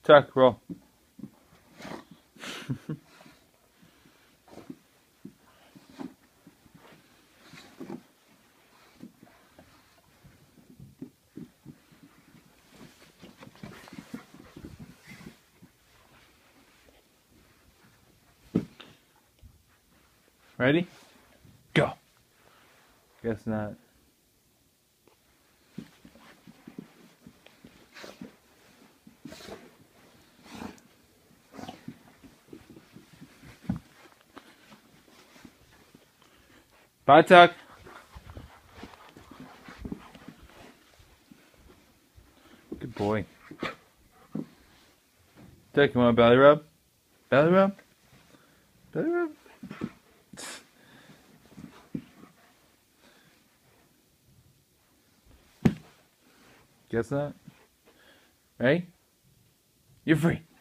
Tuck, roll. Ready? Go. Guess not. Bye, Tuck. Good boy. Tuck, you want a belly rub? Belly rub? Belly rub? Guess not. Ready? You're free.